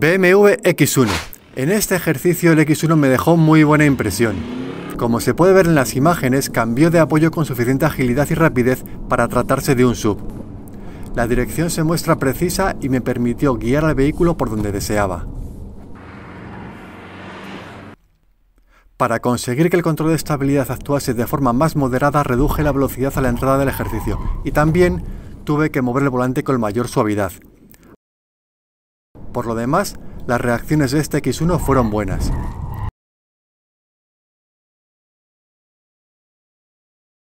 BMW X1. En este ejercicio el X1 me dejó muy buena impresión. Como se puede ver en las imágenes, cambió de apoyo con suficiente agilidad y rapidez para tratarse de un SUV. La dirección se muestra precisa y me permitió guiar al vehículo por donde deseaba. Para conseguir que el control de estabilidad actuase de forma más moderada, reduje la velocidad a la entrada del ejercicio y también tuve que mover el volante con mayor suavidad. Por lo demás, las reacciones de este X1 fueron buenas.